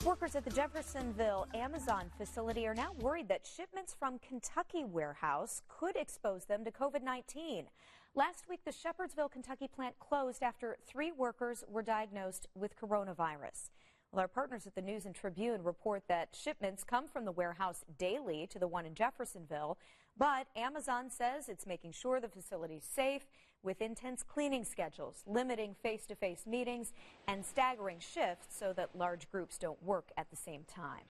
Workers at the Jeffersonville Amazon facility are now worried that shipments from Kentucky warehouse could expose them to COVID-19. Last week, the Shepherdsville, Kentucky plant closed after 3 workers were diagnosed with coronavirus. Well, our partners at the News and Tribune report that shipments come from the warehouse daily to the one in Jeffersonville, but Amazon says it's making sure the facility's safe with intense cleaning schedules, limiting face-to-face meetings, and staggering shifts so that large groups don't work at the same time.